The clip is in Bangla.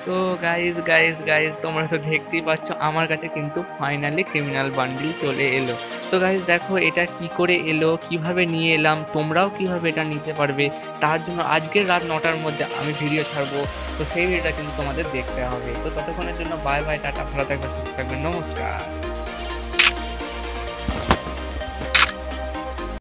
তো গাইস গাইস গাইস তোমরা তো দেখতেই পাচ্ছ আমার কাছে কিন্তু ফাইনালি ক্রিমিনাল বান্ডিল চলে এলো। তো গাইস দেখো এটা কি করে এলো, কিভাবে নিয়ে এলাম, তোমরাও কিভাবে এটা নিতে পারবে, তার জন্য আজকের রাত 9টার মধ্যে আমি ভিডিও ছাড়বো। তো সেই ভিডিওটা কিন্তু তোমাদের দেখতে হবে। তো ততক্ষণের জন্য বাই বাই, টাটা, ভালো থাকবে, সুস্থ থাকবে, নমস্কার।